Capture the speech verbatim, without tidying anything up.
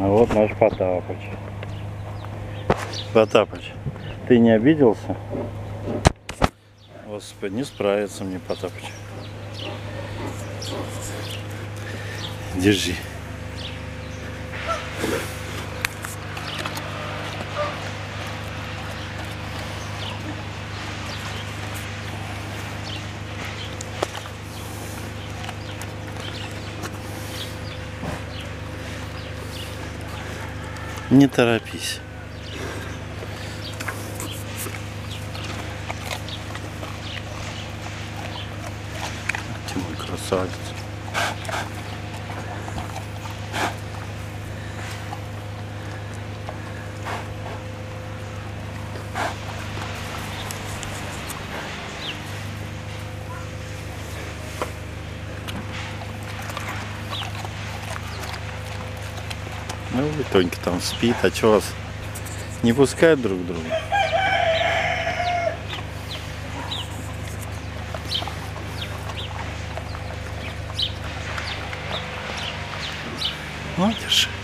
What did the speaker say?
А вот наш Потапыч. Потапыч, ты не обиделся? Господи, не справится мне Потапыч. Держи. Не торопись. Ты мой красавец. Ну, и Тонька там спит, а что вас не пускают друг друга? Ну, держи.